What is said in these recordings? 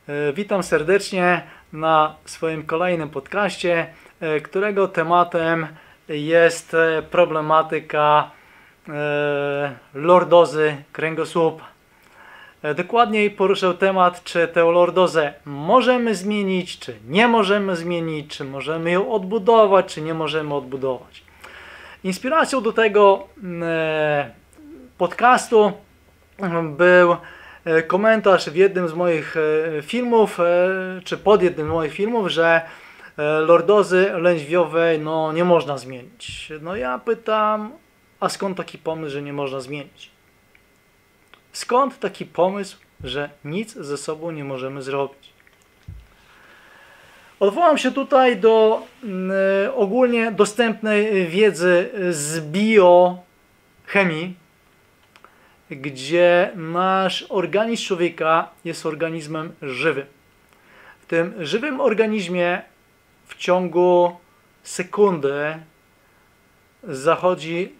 Witam serdecznie na swoim kolejnym podcaście, którego tematem jest problematyka lordozy kręgosłupa. Dokładniej poruszę temat, czy tę lordozę możemy zmienić, czy nie możemy zmienić, czy możemy ją odbudować, czy nie możemy odbudować. Inspiracją do tego podcastu był komentarz w jednym z moich filmów, czy pod jednym z moich filmów, że lordozy lędźwiowej nie można zmienić. No ja pytam, a skąd taki pomysł, że nie można zmienić? Skąd taki pomysł, że nic ze sobą nie możemy zrobić? Odwołam się tutaj do ogólnie dostępnej wiedzy z biochemii, gdzie nasz organizm człowieka jest organizmem żywym. W tym żywym organizmie w ciągu sekundy zachodzi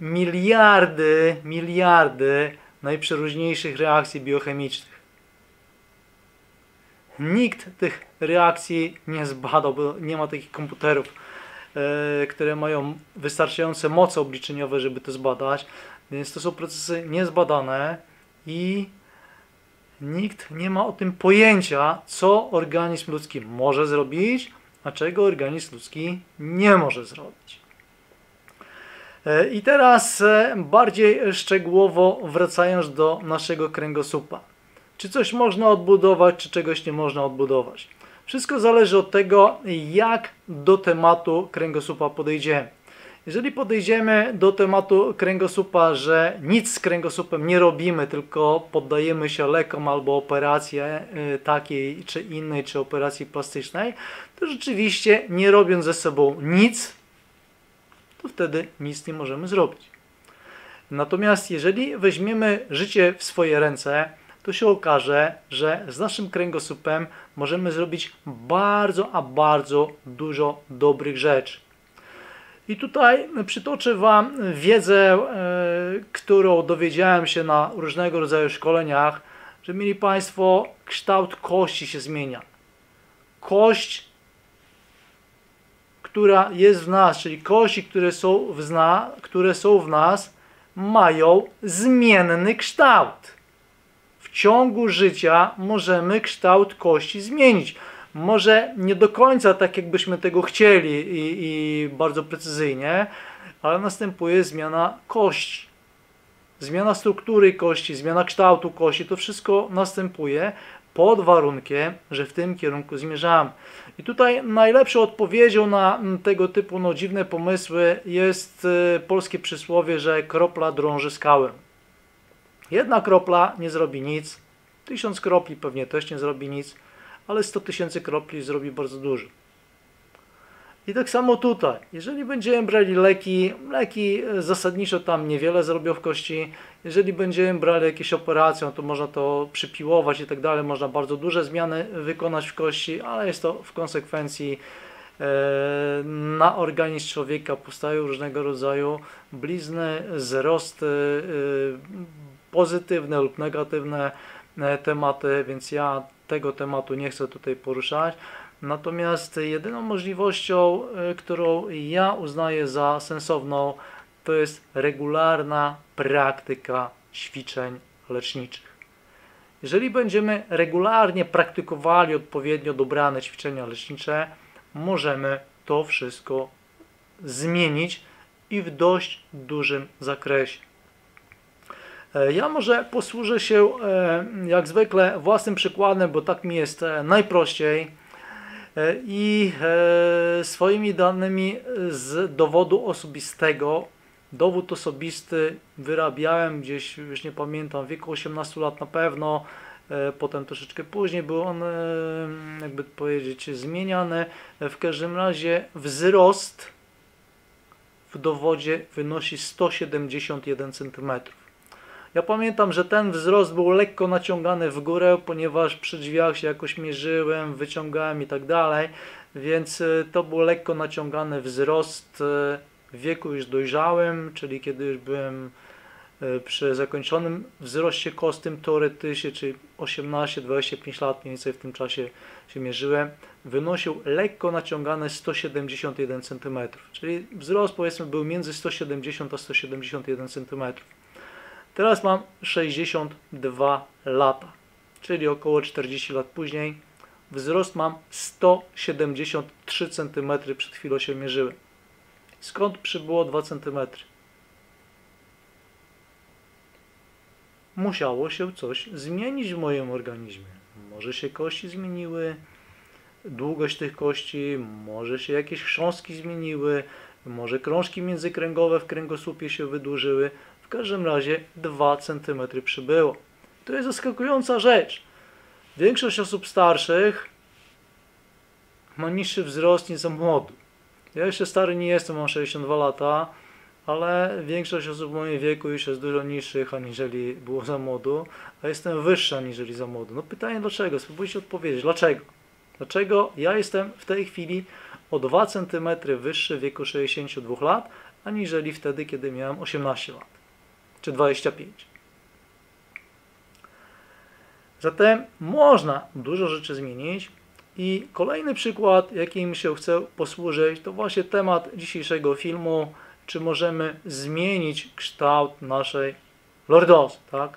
miliardy najprzeróżniejszych reakcji biochemicznych. Nikt tych reakcji nie zbadał, bo nie ma takich komputerów, które mają wystarczające moce obliczeniowe, żeby to zbadać. Więc to są procesy niezbadane i nikt nie ma o tym pojęcia, co organizm ludzki może zrobić, a czego organizm ludzki nie może zrobić. I teraz bardziej szczegółowo wracając do naszego kręgosłupa. Czy coś można odbudować, czy czegoś nie można odbudować? Wszystko zależy od tego, jak do tematu kręgosłupa podejdziemy. Jeżeli podejdziemy do tematu kręgosłupa, że nic z kręgosłupem nie robimy, tylko poddajemy się lekom albo operacji takiej czy innej, czy operacji plastycznej, to rzeczywiście nie robiąc ze sobą nic, to wtedy nic nie możemy zrobić. Natomiast jeżeli weźmiemy życie w swoje ręce, to się okaże, że z naszym kręgosłupem możemy zrobić bardzo dużo dobrych rzeczy. I tutaj przytoczę Wam wiedzę, którą dowiedziałem się na różnego rodzaju szkoleniach, że mieli Państwo, kształt kości się zmienia. Kość, która jest w nas, czyli kości, które są w nas, mają zmienny kształt. W ciągu życia możemy kształt kości zmienić. Może nie do końca tak, jakbyśmy tego chcieli i bardzo precyzyjnie, ale następuje zmiana kości. Zmiana struktury kości, zmiana kształtu kości, to wszystko następuje pod warunkiem, że w tym kierunku zmierzamy. I tutaj najlepszą odpowiedzią na tego typu dziwne pomysły jest polskie przysłowie, że kropla drąży skałę. Jedna kropla nie zrobi nic, 1000 kropli pewnie też nie zrobi nic, ale 100 000 kropli zrobi bardzo dużo. I tak samo tutaj, jeżeli będziemy brali leki zasadniczo tam niewiele zrobią w kości, jeżeli będziemy brali jakieś operacje, to można to przypiłować i tak dalej, można bardzo duże zmiany wykonać w kości, ale jest to w konsekwencji na organizm człowieka powstają różnego rodzaju blizny, wzrosty, pozytywne lub negatywne tematy, więc ja tego tematu nie chcę tutaj poruszać. Natomiast jedyną możliwością, którą ja uznaję za sensowną, to jest regularna praktyka ćwiczeń leczniczych. Jeżeli będziemy regularnie praktykowali odpowiednio dobrane ćwiczenia lecznicze, możemy to wszystko zmienić i w dość dużym zakresie. Ja może posłużę się jak zwykle własnym przykładem, bo tak mi jest najprościej i swoimi danymi z dowodu osobistego. Dowód osobisty wyrabiałem gdzieś, już nie pamiętam, w wieku 18 lat na pewno, potem troszeczkę później był on, jakby powiedzieć, zmieniany. W każdym razie wzrost w dowodzie wynosi 171 cm. Ja pamiętam, że ten wzrost był lekko naciągany w górę, ponieważ przy drzwiach się jakoś mierzyłem, wyciągałem i tak dalej, więc to był lekko naciągany wzrost w wieku już dojrzałym, czyli kiedy już byłem przy zakończonym wzroście kostym teoretycznie, czyli 18-25 lat, mniej więcej w tym czasie się mierzyłem, wynosił lekko naciągane 171 cm, czyli wzrost powiedzmy był między 170 a 171 cm. Teraz mam 62 lata, czyli około 40 lat później. Wzrost mam 173 cm, przed chwilą się mierzyłem. Skąd przybyło 2 cm? Musiało się coś zmienić w moim organizmie. Może się kości zmieniły, długość tych kości, może się jakieś chrząstki zmieniły, może krążki międzykręgowe w kręgosłupie się wydłużyły. W każdym razie 2 cm przybyło. To jest zaskakująca rzecz. Większość osób starszych ma niższy wzrost niż za młodu. Ja jeszcze stary nie jestem, mam 62 lata, ale większość osób w moim wieku już jest dużo niższych, aniżeli było za młodu, a jestem wyższa aniżeli za młodu. No pytanie dlaczego? Spróbujcie odpowiedzieć. Dlaczego? Dlaczego ja jestem w tej chwili o 2 cm wyższy w wieku 62 lat, aniżeli wtedy, kiedy miałem 18 lat, czy 25. Zatem można dużo rzeczy zmienić i kolejny przykład, jakim się chcę posłużyć, to właśnie temat dzisiejszego filmu, czy możemy zmienić kształt naszej lordozy, tak?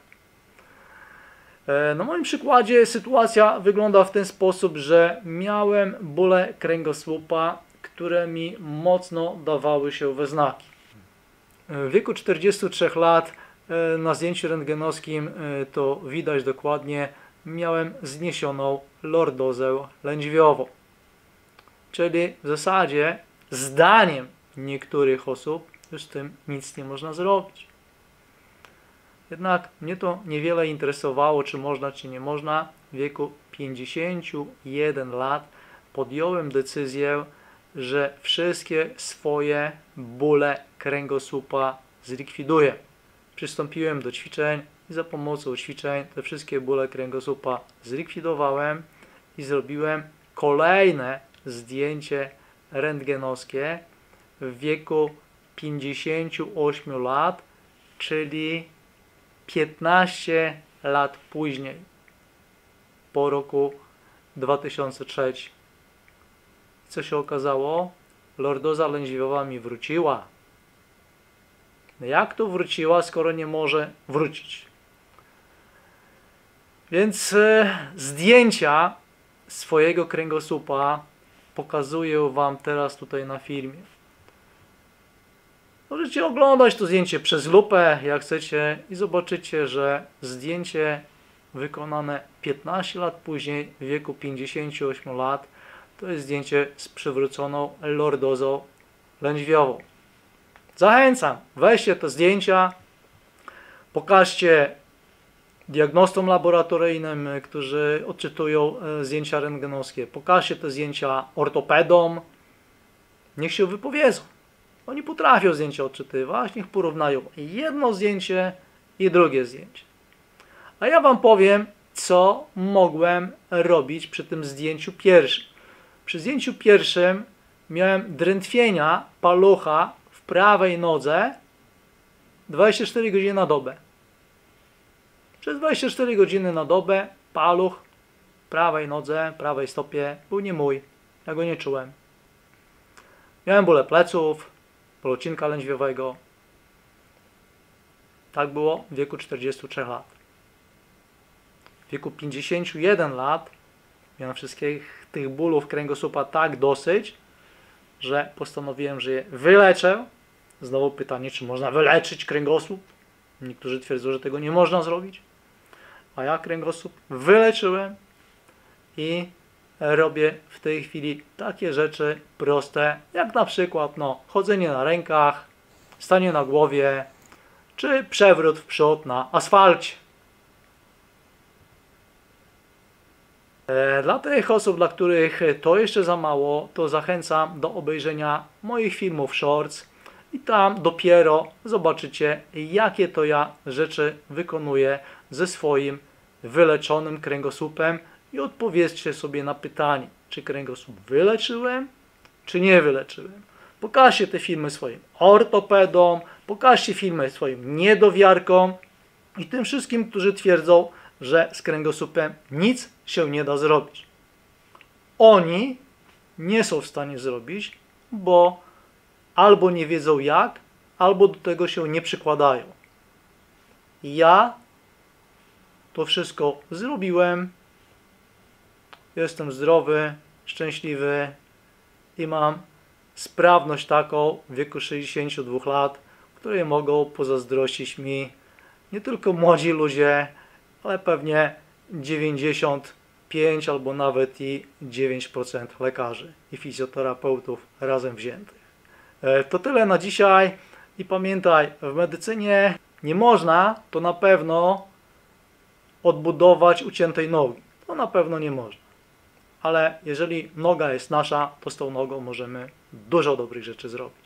Na moim przykładzie sytuacja wygląda w ten sposób, że miałem bóle kręgosłupa, które mi mocno dawały się we znaki. W wieku 43 lat na zdjęciu rentgenowskim to widać dokładnie, miałem zniesioną lordozę lędźwiową. Czyli w zasadzie zdaniem niektórych osób już z tym nic nie można zrobić. Jednak mnie to niewiele interesowało, czy można, czy nie można. W wieku 51 lat podjąłem decyzję, że wszystkie swoje bóle kręgosłupa zlikwiduję. Przystąpiłem do ćwiczeń i za pomocą ćwiczeń te wszystkie bóle kręgosłupa zlikwidowałem i zrobiłem kolejne zdjęcie rentgenowskie w wieku 58 lat, czyli 15 lat później, po roku 2003. Co się okazało? Lordoza lędźwiowa mi wróciła. Jak to wróciła, skoro nie może wrócić? Więc zdjęcia swojego kręgosłupa pokazuję Wam teraz tutaj na filmie. Możecie oglądać to zdjęcie przez lupę, jak chcecie, i zobaczycie, że zdjęcie wykonane 15 lat później, w wieku 58 lat, to jest zdjęcie z przywróconą lordozą lędźwiową. Zachęcam, weźcie te zdjęcia, pokażcie diagnostom laboratoryjnym, którzy odczytują zdjęcia rentgenowskie, pokażcie te zdjęcia ortopedom, niech się wypowiedzą. Oni potrafią zdjęcia odczytywać, niech porównają jedno zdjęcie i drugie zdjęcie. A ja Wam powiem, co mogłem robić przy tym zdjęciu pierwszym. Przy zdjęciu pierwszym miałem drętwienia palucha w prawej nodze 24 godziny na dobę. Przez 24 godziny na dobę paluch w prawej nodze, prawej stopie był nie mój. Ja go nie czułem. Miałem bóle pleców, ból odcinka lędźwiowego. Tak było w wieku 43 lat. W wieku 51 lat miałem wszystkich tych bólów kręgosłupa tak dosyć, że postanowiłem, że je wyleczę. Znowu pytanie, czy można wyleczyć kręgosłup? Niektórzy twierdzą, że tego nie można zrobić. A ja kręgosłup wyleczyłem i robię w tej chwili takie rzeczy proste, jak na przykład chodzenie na rękach, stanie na głowie, czy przewrót w przód na asfalcie. Dla tych osób, dla których to jeszcze za mało, to zachęcam do obejrzenia moich filmów Shorts i tam dopiero zobaczycie, jakie to ja rzeczy wykonuję ze swoim wyleczonym kręgosłupem i odpowiedzcie sobie na pytanie, czy kręgosłup wyleczyłem, czy nie wyleczyłem. Pokażcie te filmy swoim ortopedom, pokażcie filmy swoim niedowiarkom i tym wszystkim, którzy twierdzą, że z kręgosłupem nic się nie da zrobić. Oni nie są w stanie zrobić, bo albo nie wiedzą jak, albo do tego się nie przykładają. Ja to wszystko zrobiłem, jestem zdrowy, szczęśliwy i mam sprawność taką w wieku 62 lat, której mogą pozazdrościć mi nie tylko młodzi ludzie, ale pewnie 95 albo nawet i 9% lekarzy i fizjoterapeutów razem wziętych. To tyle na dzisiaj i pamiętaj, w medycynie nie można to na pewno odbudować uciętej nogi. To na pewno nie można. Ale jeżeli noga jest nasza, to z tą nogą możemy dużo dobrych rzeczy zrobić.